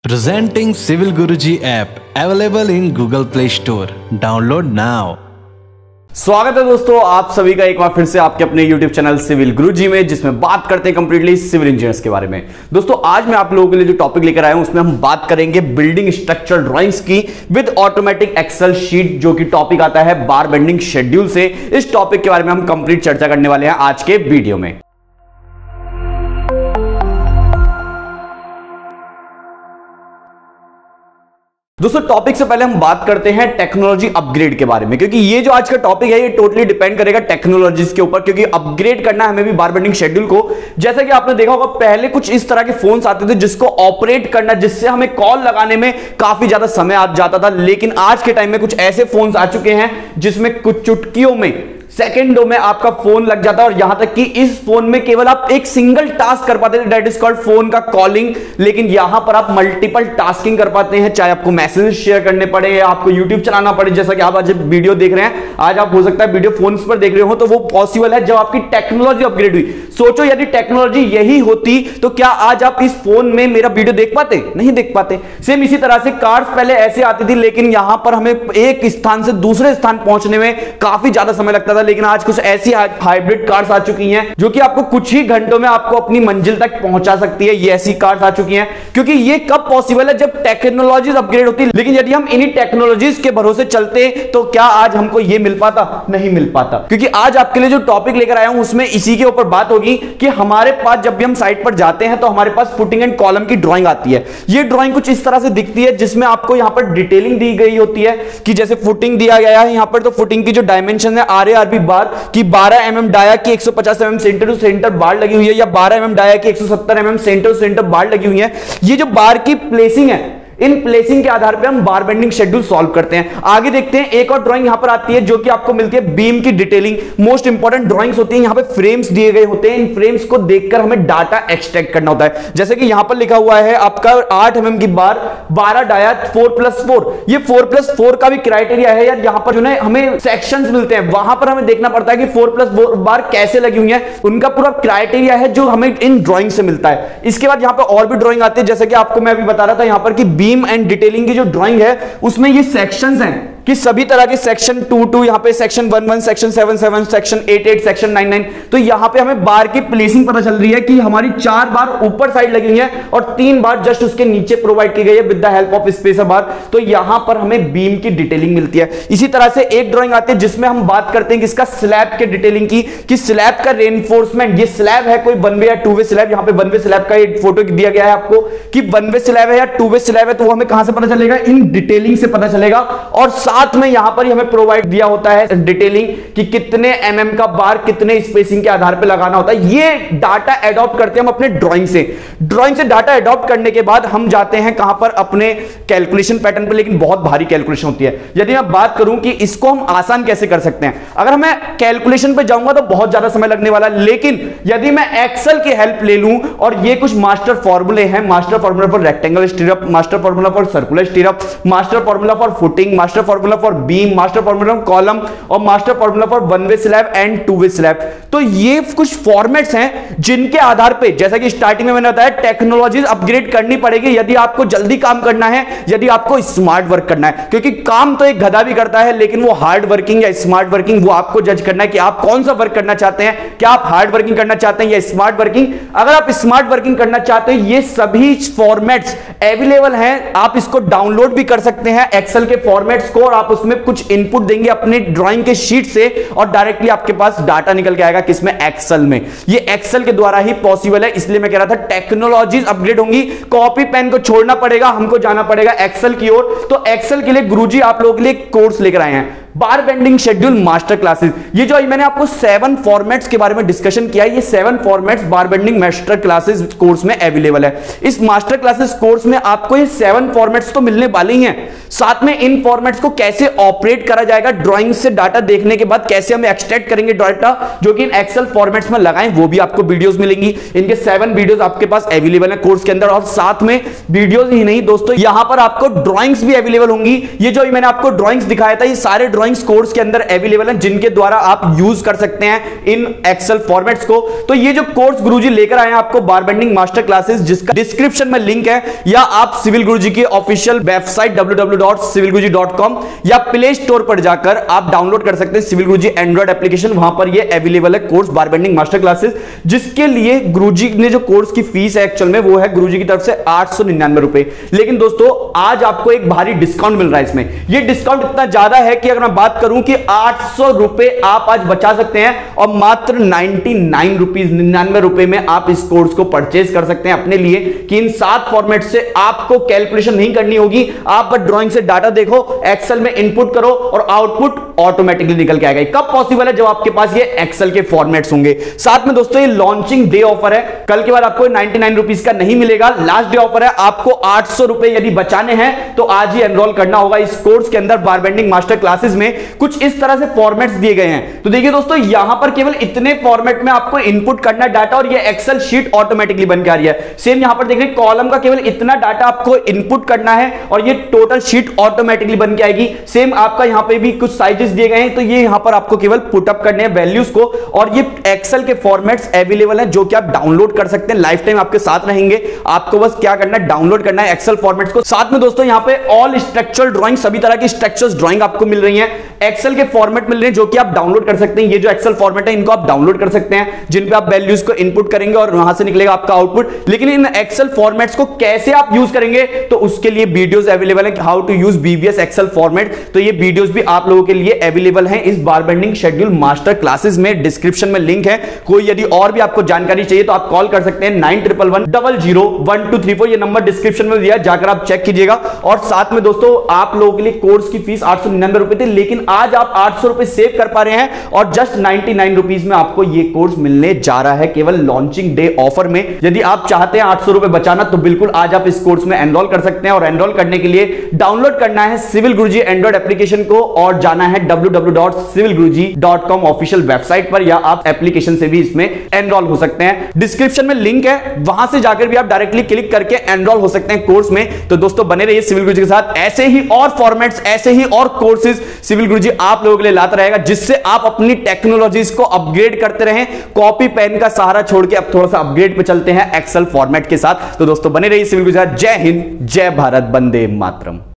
Presenting Civil Guruji app available in Google Play Store. Download now. स्वागत है दोस्तों आप सभी का एक बार फिर से आपके अपने YouTube चैनल सिविल गुरुजी में, जिसमें बात करते हैं कंप्लीटली सिविल इंजीनियर्स के बारे में। दोस्तों आज मैं आप लोगों के लिए जो टॉपिक लेकर आया हूं उसमें हम बात करेंगे बिल्डिंग स्ट्रक्चर ड्राइंग्स की विद ऑटोमेटिक एक्सेल शीट, जो कि टॉपिक आता है बार बेंडिंग शेड्यूल से। इस टॉपिक के बारे में हम कंप्लीट चर्चा करने वाले हैं आज के वीडियो में। दोस्तों टॉपिक से पहले हम बात करते हैं टेक्नोलॉजी अपग्रेड के बारे में, क्योंकि ये जो आज का टॉपिक है ये टोटली डिपेंड करेगा टेक्नोलॉजीज के ऊपर, क्योंकि अपग्रेड करना है हमें भी बार बेंडिंग शेड्यूल को। जैसा कि आपने देखा होगा पहले कुछ इस तरह के फोन्स आते थे जिसको ऑपरेट करना, जिससे हमें कॉल लगाने में काफी ज्यादा समय आ जाता था, लेकिन आज के टाइम में कुछ ऐसे फोन्स आ चुके हैं जिसमें कुछ चुटकियों में सेकंडों में आपका फोन लग जाता है। और यहां तक कि इस फोन में केवल आप एक सिंगल टास्क कर पाते थे, दैट इज कॉल्ड फोन का कॉलिंग, लेकिन यहां पर आप मल्टीपल टास्किंग कर पाते हैं, चाहे आपको मैसेज शेयर करने पड़े या आपको यूट्यूब चलाना पड़े। जैसा कि आप आज वीडियो देख रहे हैं, आज आप हो सकता है वीडियो फोन पर देख रहे हो, तो वो पॉसिबल है जब आपकी टेक्नोलॉजी अपग्रेड हुई। सोचो यदि टेक्नोलॉजी यही होती तो क्या आज आप इस फोन में मेरा वीडियो देख पाते? नहीं देख पाते। सेम इसी तरह से कार्स पहले ऐसे आती थी, लेकिन यहां पर हमें एक स्थान से दूसरे स्थान पहुंचने में काफी ज्यादा समय लगता था, लेकिन आज कुछ ऐसी हाइब्रिड कार्स आ चुकी हैं जो कि आपको कुछ ही घंटों में आपको अपनी मंजिल तक पहुंचा सकती है। ये ऐसी कार्स आ चुकी हैं, क्योंकि ये कब पॉसिबल है? जब टेक्नोलॉजीज अपग्रेड होती। लेकिन यदि हम इन्हीं टेक्नोलॉजीज के भरोसे चलते तो क्या आज हमको ये मिल पाता? नहीं मिल पाता। क्योंकि आज आपके लिए जो टॉपिक लेकर आया हूं उसमें इसी के ऊपर बात होगी कि हमारे पास जब भी हम साइट पर जाते हैं तो हमारे पास फुटिंग एंड कॉलम की ड्राइंग आती है। ये ड्राइंग कुछ इस तरह से दिखती है, जिसमें आपको यहां पर डिटेलिंग दी गई होती है कि जैसे फुटिंग दिया गया है यहां पर, तो फुटिंग की जो डायमेंशन है RARB बार की 12 mm डाया की 150 mm centre to centre bar लगी हुई है, या 12 mm डाया की 170 mm centre to centre bar लगी हुई है। ये जो बार की प्लेसिंग है, इन प्लेसिंग के आधार पे हम बार बेंडिंग शेड्यूल सॉल्व करते हैं। आगे देखते हैं, एक और ड्राइंग यहां पर आती है जो कि आपको मिलती है बीम की डिटेलिंग। मोस्ट इंपॉर्टेंट ड्राइंग्स होती हैं, यहां पे फ्रेम्स दिए गए होते हैं, इन फ्रेम्स को देखकर हमें डाटा एक्सट्रैक्ट करना होता है। जैसे कि यहां पर लिखा हुआ है आपका 8 mm की बार, 12 डाया 4+4। ये 4+4 का भी क्राइटेरिया है यार। यहां पर जो है हमें सेक्शंस मिलते हैं, वहां पर हमें देखना पड़ता है कि 4+4 बार कैसे लगी हुई है, उनका पूरा क्राइटेरिया है जो हमें इन ड्राइंग से मिलता है। इसके बाद यहां पर और भी ड्राइंग आती है, जैसे कि आपको मैं अभी बता रहा था यहां पर कि बीम एंड डिटेलिंग की जो ड्राइंग है उसमें ये सेक्शंस हैं कि सभी तरह के सेक्शन 2 यहां पे सेक्शन 1 सेक्शन 7 सेक्शन 8 सेक्शन 9। तो यहां पे हमें बार की प्लेसिंग पता चल रही है कि हमारी 4 बार ऊपर साइड लगी हुई है और 3 बार जस्ट उसके नीचे प्रोवाइड की गई है with the help of spacer bar. तो यहां पर हमें बीम की डिटेलिंग मिलती है। इसी तरह से एक ड्राइंग आती है जिसमें हम बात करते हैं किसका, स्लैब के डिटेलिंग की, कि स्लैब का रेनफोर्समेंट। ये स्लैब है कोई 1 वे या 2 वे स्लैब, यहां पे 1 वे स्लैब का एक फोटो दिया गया है आपको कि 1 वे स्लैब है या 2 वे स्लैब है, तो हमें कहां से पता चलेगा? इन डिटेलिंग से पता चलेगा। और साथ में यहां पर हमें प्रोवाइड दिया होता है डिटेलिंग कि कितने mm का बार कितने स्पेसिंग के आधार पर लगाना होता है। ये डाटा एडॉप्ट करते हैं हम अपने ड्राइंग से। ड्राइंग से डाटा एडॉप्ट करने के बाद हम जाते हैं कहां पर? अपने कैलकुलेशन पैटर्न पर, लेकिन बहुत भारी कैलकुलेशन होती है। यदि मैं बात करूं कि इसको हम आसान कैसे कर सकते हैं, अगर मैं कैलकुलेशन पे जाऊंगा तो बहुत ज्यादा समय लगने वाला है, लेकिन यदि मैं एक्सेल की हेल्प ले लूं और ये कुछ मास्टर फॉर्मूले हैं, master formula for rectangle stirrup, master formula for circular stirrup, master formula for footing, master formula for beam, master formula column और master formula for 1 way slab and 2 way slab. तो ये कुछ फॉर्मेट्स हैं जिनके आधार पे, जैसा कि स्टार्टिंग में मैंने बताया, टेक्नोलॉजीज अपग्रेड करनी पड़ेगी यदि आपको जल्दी काम करना है, यदि आपको स्मार्ट वर्क करना है। क्योंकि काम तो एक गधा भी करता है, लेकिन वो हार्ड वर्किंग या स्मार्ट वर्किंग वो आपको जज करना है कि आप कौन सा वर्क करना चाहते हैं। क्या आप हार्ड वर्किंग करना चाहते हैं या स्मार्ट वर्किंग? अगर आप स्मार्ट वर्किंग करना चाहते हैं, ये सभी फॉर्मेट्स अवेलेबल हैं, आप इसको डाउनलोड भी कर सकते हैं एक्सेल के फॉर्मेट्स को, और आप उसमें कुछ इनपुट देंगे अपने ड्राइंग के शीट से और डायरेक्टली आपके पास डाटा निकल के आएगा। किसमें? एक्सेल में। ये एक्सेल के द्वारा ही पॉसिबल है, इसलिए मैं कह रहा था टेक्नोलॉजीज अपग्रेड होंगी, कॉपी पेन को छोड़ना पड़ेगा, हमको जाना पड़ेगा एक्सेल की ओर। तो एक्सेल के लिए गुरुजी आप लोगों के लिए कोर्स लेकर आए हैं, bar bending schedule master classes. ये जो मैंने आपको 7 फॉर्मेट्स के बारे में डिस्कशन किया है, ये 7 formats bar bending master classes course में अवेलेबल है। इस मास्टर क्लासेस कोर्स में आपको ये 7 फॉर्मेट्स तो मिलने वाले ही हैं, साथ में इन फॉर्मेट्स को कैसे ऑपरेट करा जाएगा, ड्राइंग से डाटा देखने के बाद कैसे हम एक्सट्रैक्ट करेंगे डाटा जो कि इन एक्सेल फॉर्मेट्स में लगाएं, वो भी आपको वीडियोस मिलेंगी। इनके 7 वीडियोस आपके पास अवेलेबल है कोर्स के अंदर, और साथ में वीडियोस ही नहीं दोस्तों, यहां पर आपको ड्राइंग्स भी अवेलेबल होंगी। ये जो मैंने आपको ड्राइंग्स दिखाया था, ये सारे ड्राइंग ड्राइंग्स कोर्स के अंदर अवेलेबल हैं जिनके द्वारा आप यूज कर सकते हैं इन एक्सेल फॉर्मेट्स को। तो ये जो कोर्स गुरुजी लेकर आए हैं आपको बार बेंडिंग मास्टर क्लासेस, जिसका डिस्क्रिप्शन में लिंक है, या आप सिविल गुरुजी की ऑफिशियल वेबसाइट www.civilguruji.com या प्ले स्टोर पर जाकर आप डाउनलोड कर सकते हैं सिविल गुरुजी एंड्रॉइड एप्लीकेशन। वहां पर ये अवेलेबल है course bar bending master classes, जिसके लिए गुरुजी ने जो कोर्स की फीस है एक्चुअल में वो है गुरुजी की तरफ से 899 रुपए। लेकिन दोस्तों आज आपको एक भारी डिस्काउंट मिल रहा है इसमें। ये डिस्काउंट इतना ज्यादा है कि अगर मैं बात करूं कि 800 रुपए आप आज बचा सकते हैं और मात्र 99 रुपए में आप इस कोर्स को परचेज कर सकते हैं अपने लिए, कि इन 7 फॉर्मेट से आपको कैलकुलेशन नहीं करनी होगी। आप बस ड्राइंग से डाटा देखो, एक्सेल में इनपुट करो और आउटपुट ऑटोमेटिकली निकल के आएगा। कब पॉसिबल है? जब आपके पास ये एक्सेल के फॉर्मेट्स होंगे। साथ में दोस्तों ये लॉन्चिंग डे ऑफर है, कल के बाद आपको 99 रुपीज का नहीं मिलेगा, लास्ट डे ऑफर है। आपको 800 रुपए यदि बचाने हैं तो आज ही एनरोल करना होगा इस कोर्स के अंदर बार बेंडिंग मास्टर क्लासेस में। कुछ इस तरह से फॉर्मेट्स दिए गए हैं। तो देखिए दोस्तों यहां पर केवल इतने फॉर्मेट में आपको इनपुट करना डाटा और ये एक्सेल शीट ऑटोमेटिकली बन के आ रही है। सेम यहां पर देख रहे हैं कॉलम का केवल इतना डाटा आपको इनपुट करना है और ये टोटल शीट ऑटोमेटिकली बन के आएगी। सेम आपका यहां पे भी कुछ साइजेस दिए गए हैं, तो ये यहां पर आपको केवल पुट अप करने हैं वैल्यूज को, और ये एक्सेल के फॉर्मेट्स अवेलेबल हैं जो कि आप डाउनलोड कर सकते हैं, लाइफ टाइम आपके साथ रहेंगे। आपको बस क्या करना है, डाउनलोड करना है एक्सेल फॉर्मेट्स को। साथ में दोस्तों यहां पे ऑल स्ट्रक्चरल ड्राइंग, सभी तरह की स्ट्रक्चर्स ड्राइंग आपको मिल रही है, एक्सेल के फॉर्मेट मिल रहे हैं जो कि आप डाउनलोड कर सकते हैं। ये जो एक्सेल फॉर्मेट है इनको आप डाउनलोड कर सकते हैं, जिन पे आप वैल्यूज को इनपुट करेंगे और वहां से निकलेगा आपका आउटपुट। लेकिन इन एक्सेल फॉर्मेट्स को कैसे आप यूज करेंगे तो उसके लिए वीडियोस अवेलेबल है, how to use BBS Excel format. तो ये वीडियोस भी आप लोगों के लिए अवेलेबल हैं इस bar bending schedule master classes में। डिस्क्रिप्शन में लिंक है। कोई यदि और भी आपको जानकारी चाहिए तो आप कॉल कर सकते हैं 9111001234। ये नंबर डिस्क्रिप्शन में दिया, जाकर आप चेक कीजिएगा। और साथ में दोस्तों आप लोगों के लिए कोर्स की फीस 899 रुपए थी, लेकिन आज आप 800 रुपए सेव कर पा रहे हैं और जस्ट 99 रुपीज में आपको ये कोर्स मिलने जा रहा है केवल लॉन्चिंग डे ऑफर में। यदि आप चाहते हैं 800 रुपए बचाना तो बिल्कुल आज आप इस कोर्स में एनरोल कर सकते हैं। और एनरोल करने के लिए डाउनलोड करना है सिविल गुरुजी एंड्रॉइड एप्लीकेशन को और जाना है www.civilguruji.com ऑफिशियल वेबसाइट पर, या आप एप्लीकेशन से भी इसमें एनरोल हो सकते हैं। डिस्क्रिप्शन में लिंक है, वहां से जाकर भी आप डायरेक्टली क्लिक करके एनरोल हो सकते हैं कोर्स में। तो दोस्तों बने रहिए सिविल गुरुजी के साथ, ऐसे ही और फॉर्मेट्स, ऐसे ही और कोर्सेज सिविल गुरुजी आप लोगों के लिए लाता रहेगा, जिससे आप अपनी टेक्नोलॉजीज को अपग्रेड करते रहें। कॉपी पेन का सहारा छोड़ के अब थोड़ा सा अपग्रेड पे चलते हैं एक्सेल फॉर्मेट के साथ। तो दोस्तों बने रहिए सिविल गुरुजी के साथ। जय हिंद, जय भारत, वंदे मातरम।